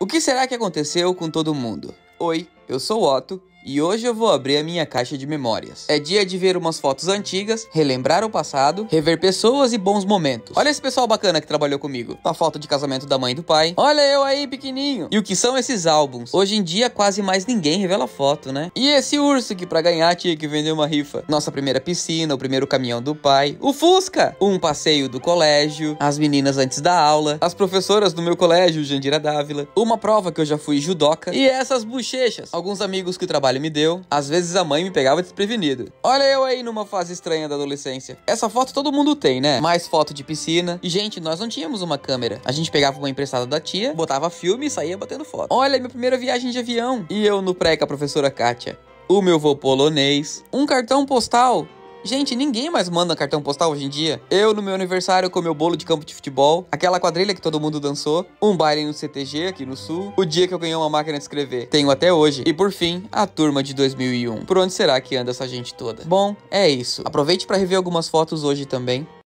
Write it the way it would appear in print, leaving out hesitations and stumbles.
que será que aconteceu com todo mundo? Oi, eu sou o Otto. E hoje eu vou abrir a minha caixa de memórias. É dia de ver umas fotos antigas, relembrar o passado, rever pessoas e bons momentos. Olha esse pessoal bacana que trabalhou comigo. Uma foto de casamento da mãe e do pai. Olha eu aí, pequenininho. E o que são esses álbuns? Hoje em dia quase mais ninguém revela foto, né? E esse urso que pra ganhar tinha que vender uma rifa. Nossa primeira piscina, o primeiro caminhão do pai. O Fusca! Um passeio do colégio. As meninas antes da aula. As professoras do meu colégio, Jandira Dávila. Uma prova que eu já fui judoca. E essas bochechas. Alguns amigos que trabalham me deu. Às vezes a mãe me pegava desprevenido. Olha eu aí numa fase estranha da adolescência. Essa foto todo mundo tem, né? Mais foto de piscina. E, gente, nós não tínhamos uma câmera. A gente pegava uma emprestada da tia, botava filme e saía batendo foto. Olha, minha primeira viagem de avião. E eu no pré com a professora Kátia. O meu vô polonês. Um cartão postal. Gente, ninguém mais manda cartão postal hoje em dia. Eu no meu aniversário com meu bolo de campo de futebol, aquela quadrilha que todo mundo dançou, um baile no CTG aqui no sul, o dia que eu ganhei uma máquina de escrever. Tenho até hoje. E por fim, a turma de 2001. Por onde será que anda essa gente toda? Bom, é isso. Aproveite para rever algumas fotos hoje também.